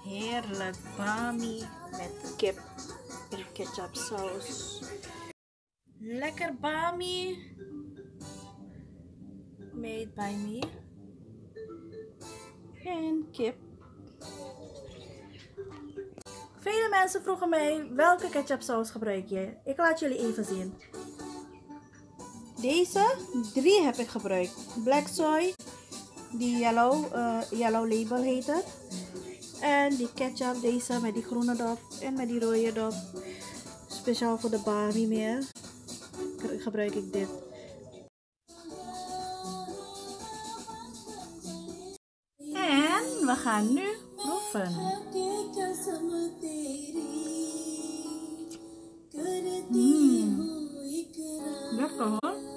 Heerlijk, bami met kip in ketchupsaus. Lekker bami. Made by me. En kip. Vele mensen vroegen mij welke ketchupsaus gebruik je. Ik laat jullie even zien. Deze 3 heb ik gebruikt. Black soy, die yellow label heet het. En die ketchup, deze met die groene dop en met die rode dop. Speciaal voor de bami meer gebruik ik dit. En we gaan nu proeven. Lekker hoor.